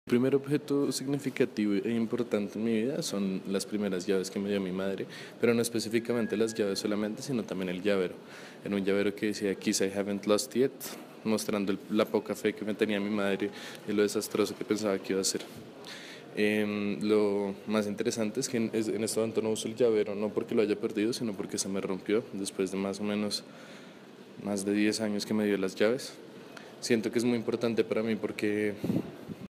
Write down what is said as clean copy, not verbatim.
El primer objeto significativo e importante en mi vida son las primeras llaves que me dio mi madre, pero no específicamente las llaves solamente, sino también el llavero. En un llavero que decía Kiss I haven't lost yet, mostrando la poca fe que me tenía mi madre y lo desastroso que pensaba que iba a ser. Lo más interesante es que en este momento no uso el llavero, no porque lo haya perdido, sino porque se me rompió después de más o menos más de 10 años que me dio las llaves. Siento que es muy importante para mí porque